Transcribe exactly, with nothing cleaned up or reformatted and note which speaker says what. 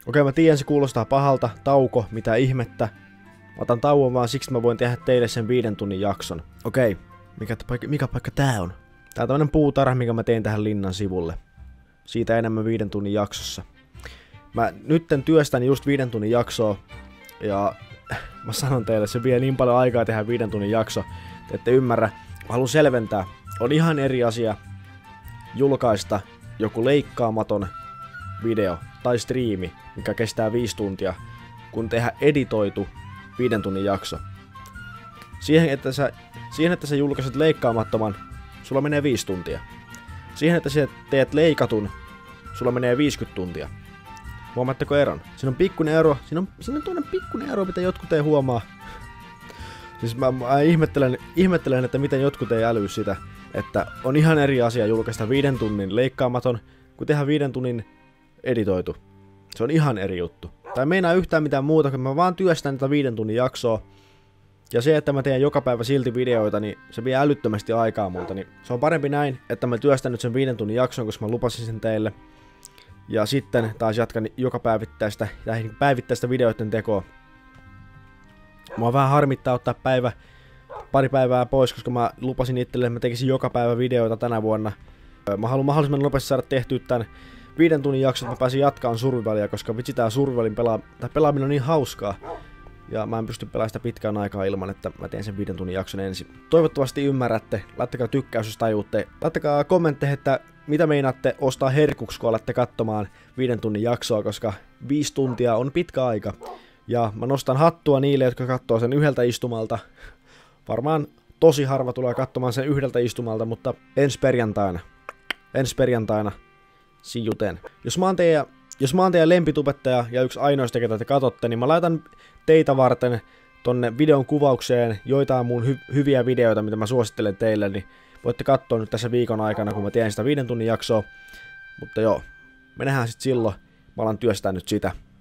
Speaker 1: Okei, mä tiedän, se kuulostaa pahalta. Tauko, mitä ihmettä. Mä otan tauon vaan siksi, että mä voin tehdä teille sen viiden tunnin jakson. Okei, mikä paikka, mikä paikka tää on? Tää on tämmönen puutarha, mikä mä tein tähän linnan sivulle. Siitä enemmän viiden tunnin jaksossa. Mä nytten työstän just viiden tunnin jaksoa. Ja mä sanon teille, se vie niin paljon aikaa tehdä viiden tunnin jakso. Te ette ymmärrä. Mä haluan selventää. On ihan eri asia julkaista joku leikkaamaton video tai striimi, mikä kestää viisi tuntia, kun tehdä editoitu viiden tunnin jakso. Siihen, että sä, siihen, että sä julkaiset leikkaamattoman, sulla menee viisi tuntia. Siihen, että sä teet leikatun, sulla menee viisikymmentä tuntia. Huomaatteko eron? Siinä on pikkuinen ero, siinä on, siinä on toinen pikkuinen ero, mitä jotkut ei huomaa. Siis mä, mä ihmettelen, ihmettelen, että miten jotkut ei älyy sitä, että on ihan eri asia julkaista viiden tunnin leikkaamaton, kuin tehdä viiden tunnin editoitu. Se on ihan eri juttu. Tai meinaa yhtään mitään muuta, kun mä vaan työstän tätä viiden tunnin jaksoa. Ja se, että mä teen joka päivä silti videoita, niin se vie älyttömästi aikaa multa. Niin se on parempi näin, että mä työstän nyt sen viiden tunnin jakson, koska mä lupasin sen teille. Ja sitten taas jatkan joka päivittäistä, päivittäistä videoiden tekoa. Mua vähän harmittaa ottaa päivä, pari päivää pois, koska mä lupasin itselle, että mä tekisin joka päivä videoita tänä vuonna. Mä haluan mahdollisimman nopeasti saada tehtyä tän viiden tunnin jakson, että mä pääsin jatkaan survivalia, koska vitsi tää survivalin pelaa, tai pelaaminen on niin hauskaa. Ja mä en pysty pelaamaan sitä pitkään aikaa ilman, että mä teen sen viiden tunnin jakson ensin. Toivottavasti ymmärrätte, laittakaa tykkäys jos tajuutte. Laittakaa kommentteihin, että mitä meinaatte ostaa herkuksi, kun alatte katsomaan viiden tunnin jaksoa, koska viisi tuntia on pitkä aika. Ja mä nostan hattua niille, jotka katsoo sen yhdeltä istumalta. Varmaan tosi harva tulee katsomaan sen yhdeltä istumalta, mutta ensi perjantaina. Ensi perjantaina. Sijuten. Jos mä oon teidän, jos mä oon teidän lempitubettaja ja yksi ainoista, ketä te katsotte, niin mä laitan teitä varten tonne videon kuvaukseen joitain mun hy hyviä videoita, mitä mä suosittelen teille, niin voitte katsoa nyt tässä viikon aikana, kun mä teen sitä viiden tunnin jaksoa. Mutta joo, me nähdään sit silloin. Mä alan työstää nyt sitä.